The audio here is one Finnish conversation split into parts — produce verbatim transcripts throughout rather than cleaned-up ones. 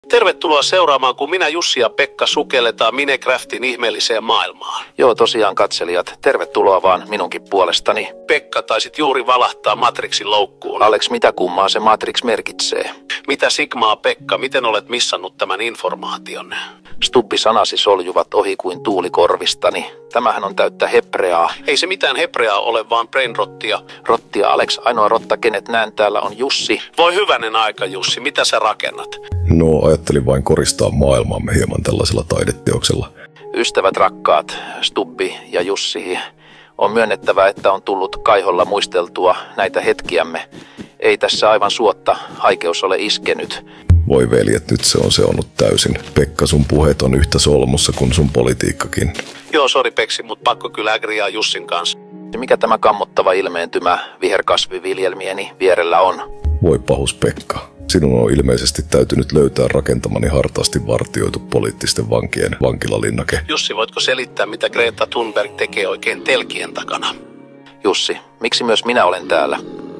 Tervetuloa seuraamaan, kun minä, Jussi ja Pekka sukelletaan Minecraftin ihmeelliseen maailmaan. Joo, tosiaan katselijat, tervetuloa vaan minunkin puolestani. Pekka, taisit juuri valahtaa Matrixin loukkuun. Alex, mitä kummaa se Matrix merkitsee? Mitä sigmaa, Pekka, miten olet missannut tämän informaation? Stubbi sanasi soljuvat ohi kuin tuuli korvistani. Tämähän on täyttä hebreaa. Ei se mitään hebreaa ole, vaan brainrottia. Rottia, Alex, ainoa rotta, kenet näen täällä on Jussi. Voi hyvänen aika, Jussi, mitä sä rakennat? No, ajattelin vain koristaa maailmaamme hieman tällaisella taideteoksella. Ystävät rakkaat, Stubbi ja Jussi, on myönnettävä, että on tullut kaiholla muisteltua näitä hetkiämme. Ei tässä aivan suotta haikeus ole iskenyt. Voi veljet, nyt se on seonnut täysin. Pekka, sun puheet on yhtä solmussa kuin sun politiikkakin. Joo, sori Peksi, mutta pakko kyllä agriaa Jussin kanssa. Mikä tämä kammottava ilmeentymä viherkasviviljelmieni vierellä on? Voi pahus Pekka. Sinun on ilmeisesti täytynyt löytää rakentamani hartaasti vartioitu poliittisten vankien vankilalinnake. Jussi, voitko selittää, mitä Greta Thunberg tekee oikein telkien takana? Jussi, miksi myös minä olen täällä?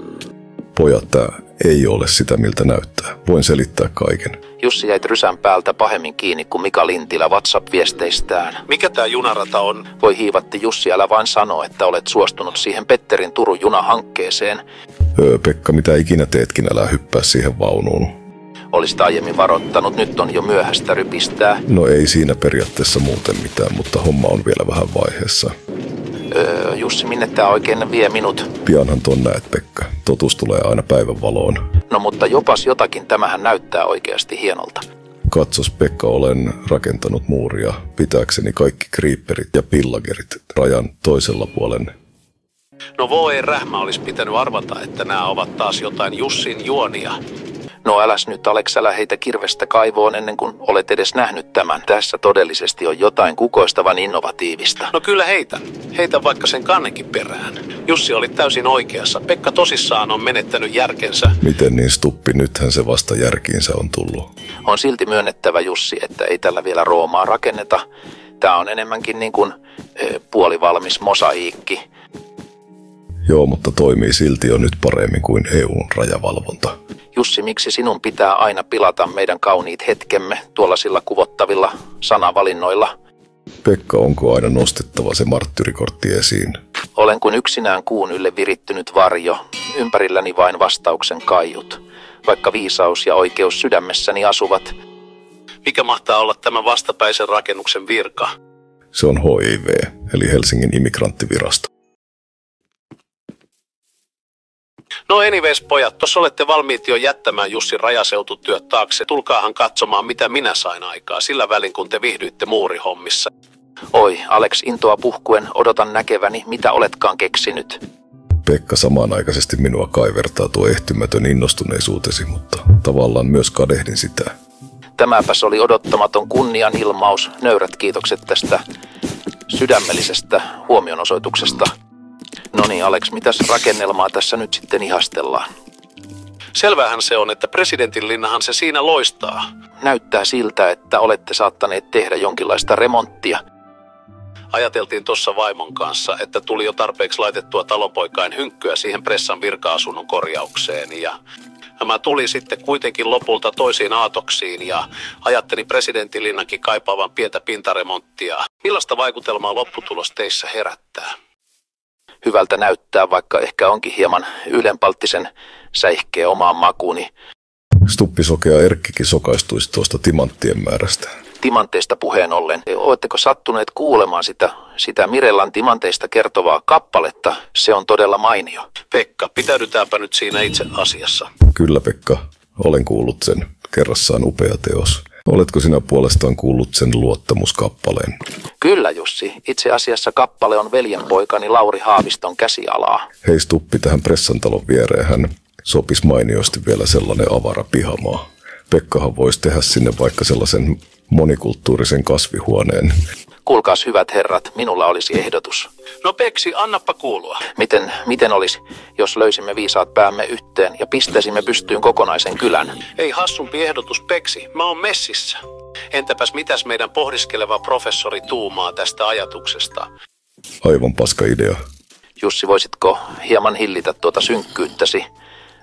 Pojat, tää ei ole sitä, miltä näyttää. Voin selittää kaiken. Jussi jäi rysän päältä pahemmin kiinni kuin Mika Lintilä WhatsApp-viesteistään. Mikä tää junarata on? Voi hiivatti Jussi, älä vain sano, että olet suostunut siihen Petterin Turun junahankkeeseen. Öö, Pekka, mitä ikinä teetkin, älä hyppää siihen vaunuun. Olisit aiemmin varoittanut, nyt on jo myöhäistä rypistää. No ei siinä periaatteessa muuten mitään, mutta homma on vielä vähän vaiheessa. Öö, Jussi, minne tää oikein vie minut? Pianhan ton näet, Pekka. Totuus tulee aina päivänvaloon. No mutta jopas jotakin, tämähän näyttää oikeasti hienolta. Katsos, Pekka, olen rakentanut muuria pitääkseni kaikki creeperit ja pillagerit rajan toisella puolen. No voi rähmä, olisi pitänyt arvata, että nämä ovat taas jotain Jussin juonia. No äläs nyt, Alex, älä heitä kirvestä kaivoon ennen kuin olet edes nähnyt tämän. Tässä todellisesti on jotain kukoistavan innovatiivista. No kyllä heitän. Heitän vaikka sen kannenkin perään. Jussi oli täysin oikeassa. Pekka tosissaan on menettänyt järkensä. Miten niin, Stuppi? Nythän se vasta järkiinsä on tullut. On silti myönnettävä, Jussi, että ei tällä vielä Roomaa rakenneta. Tää on enemmänkin niin kuin e, puolivalmis mosaiikki. Joo, mutta toimii silti jo nyt paremmin kuin E U:n rajavalvonta. Jussi, miksi sinun pitää aina pilata meidän kauniit hetkemme tuollaisilla kuvottavilla sanavalinnoilla? Pekka, onko aina nostettava se marttyyrikortti esiin? Olen kuin yksinään kuun ylle virittynyt varjo, ympärilläni vain vastauksen kaiut, vaikka viisaus ja oikeus sydämessäni asuvat. Mikä mahtaa olla tämän vastapäisen rakennuksen virka? Se on H I V, eli Helsingin immigranttivirasto. No anyways, pojat, tuossa olette valmiit jo jättämään Jussin rajaseututyöt taakse. Tulkaahan katsomaan, mitä minä sain aikaa sillä välin, kun te viihdyitte muurihommissa. Oi, Alex, intoa puhkuen odotan näkeväni, mitä oletkaan keksinyt. Pekka, samanaikaisesti minua kaivertaa tuo ehtymätön innostuneisuutesi, mutta tavallaan myös kadehdin sitä. Tämäpäs oli odottamaton kunnianilmaus. Nöyrät kiitokset tästä sydämellisestä huomionosoituksesta. No niin, Alex, mitäs rakennelmaa tässä nyt sitten ihastellaan? Selvähän se on, että presidentin linnahan se siinä loistaa. Näyttää siltä, että olette saattaneet tehdä jonkinlaista remonttia. Ajateltiin tuossa vaimon kanssa, että tuli jo tarpeeksi laitettua talonpoikain hynkkyä siihen pressan virka-asunnon korjaukseen. Ja mä tulin sitten kuitenkin lopulta toisiin aatoksiin ja ajattelin presidentin linnankin kaipaavan pientä pintaremonttia. Millaista vaikutelmaa lopputulos teissä herättää? Hyvältä näyttää, vaikka ehkä onkin hieman ylenpalttisen säihkeä omaan makuuni. Stuppi sokea Erkkikin sokaistuisi tuosta timanttien määrästä. Timanteista puheen ollen. Oletteko sattuneet kuulemaan sitä, sitä Mirellan timanteista kertovaa kappaletta? Se on todella mainio. Pekka, pitäydytäänpä nyt siinä itse asiassa. Kyllä, Pekka. Olen kuullut sen. Kerrassaan upea teos. Oletko sinä puolestaan kuullut sen luottamuskappaleen? Kyllä, Jussi. Itse asiassa kappale on veljenpoikani Lauri Haaviston käsialaa. Hei Stuppi, tähän pressantalon viereen hän sopisi mainiosti vielä sellainen avara pihamaa. Pekkahan voisi tehdä sinne vaikka sellaisen monikulttuurisen kasvihuoneen. Kuulkaas hyvät herrat, minulla olisi ehdotus. No Peksi, annappa kuulua. Miten, miten olisi, jos löysimme viisaat päämme yhteen ja pistäisimme pystyyn kokonaisen kylän? Ei hassumpi ehdotus, Peksi. Mä oon messissä. Entäpäs mitäs meidän pohdiskeleva professori tuumaa tästä ajatuksesta? Aivan paska idea. Jussi, voisitko hieman hillitä tuota synkkyyttäsi?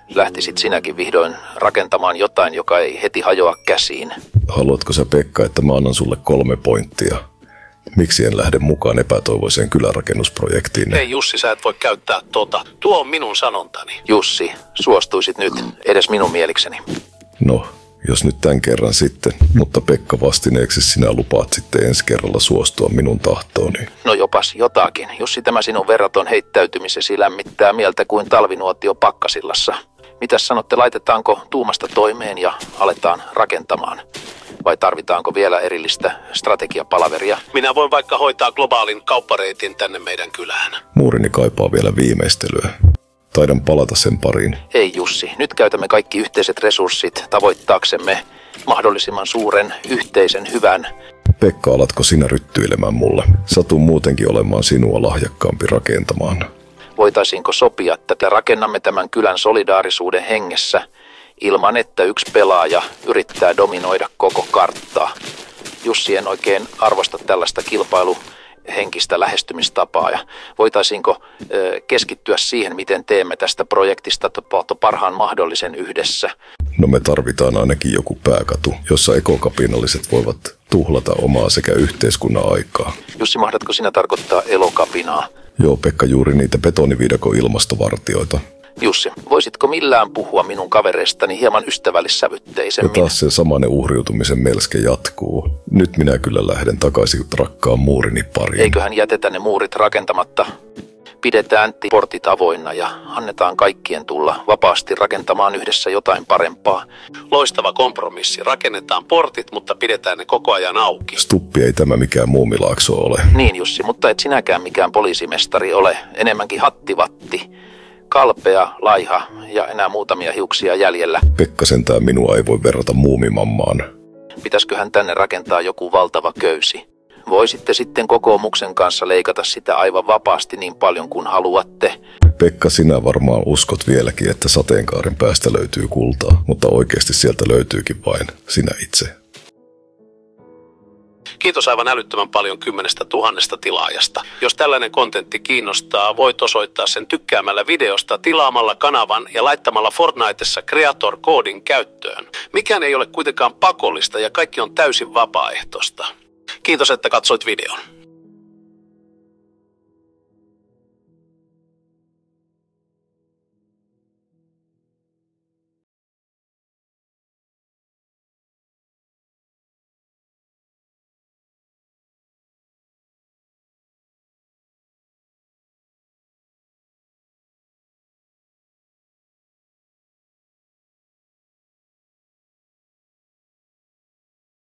lähtisit sinäkin vihdoin rakentamaan jotain, joka ei heti hajoa käsiin. Haluatko sä, Pekka, että mä annan sulle kolme pointtia? Miksi en lähde mukaan epätoivoiseen kylärakennusprojektiin? Ei Jussi, sä et voi käyttää tota. Tuo on minun sanontani. Jussi, suostuisit nyt edes minun mielikseni. No, jos nyt tämän kerran sitten, mutta Pekka, vastineeksi sinä lupaat sitten ensi kerralla suostua minun tahtooni. No jopas jotakin. Jussi, tämä sinun verraton heittäytymisesi lämmittää mieltä kuin talvinuotio pakkasillassa. Mitäs sanotte, laitetaanko tuumasta toimeen ja aletaan rakentamaan? Vai tarvitaanko vielä erillistä strategiapalaveria? Minä voin vaikka hoitaa globaalin kauppareitin tänne meidän kylään. Muurini kaipaa vielä viimeistelyä. Taidan palata sen pariin. Ei Jussi, nyt käytämme kaikki yhteiset resurssit tavoittaaksemme mahdollisimman suuren yhteisen hyvän. Pekka, alatko sinä ryttyilemään mulle? Satun muutenkin olemaan sinua lahjakkaampi rakentamaan. Voitaisiinko sopia, että rakennamme tämän kylän solidaarisuuden hengessä ilman, että yksi pelaaja yrittää dominoida koko karttaa? Jussi, en oikein arvosta tällaista kilpailuhenkistä lähestymistapaa. Ja voitaisiinko ö, keskittyä siihen, miten teemme tästä projektista parhaan mahdollisen yhdessä? No me tarvitaan ainakin joku pääkatu, jossa ekokapinalliset voivat tuhlata omaa sekä yhteiskunnan aikaa. Jussi, mahdatko sinä tarkoittaa elokapinaa? Joo, Pekka, juuri niitä betoniviidakon ilmastovartioita. Jussi, voisitko millään puhua minun kavereistani hieman ystävällissävytteisemmin? Ja taas se samainen uhriutumisen melske jatkuu. Nyt minä kyllä lähden takaisin rakkaan muurini pariin. Eiköhän jätetä ne muurit rakentamatta. Pidetään portit avoinna ja annetaan kaikkien tulla vapaasti rakentamaan yhdessä jotain parempaa. Loistava kompromissi. Rakennetaan portit, mutta pidetään ne koko ajan auki. Stuppi, ei tämä mikään muumilaakso ole. Niin Jussi, mutta et sinäkään mikään poliisimestari ole. Enemmänkin hattivatti. Kalpea, laiha ja enää muutamia hiuksia jäljellä. Pekka, sentään minua ei voi verrata muumimammaan. Pitäisköhän tänne rakentaa joku valtava köysi? Voisitte sitten kokoomuksen kanssa leikata sitä aivan vapaasti niin paljon kuin haluatte. Pekka, sinä varmaan uskot vieläkin, että sateenkaaren päästä löytyy kultaa, mutta oikeasti sieltä löytyykin vain sinä itse. Kiitos aivan älyttömän paljon kymmenestä tuhannesta tilaajasta. Jos tällainen kontentti kiinnostaa, voit osoittaa sen tykkäämällä videosta, tilaamalla kanavan ja laittamalla Fortnitessa Creator-koodin käyttöön. Mikään ei ole kuitenkaan pakollista ja kaikki on täysin vapaaehtoista. Kiitos, että katsoit videon.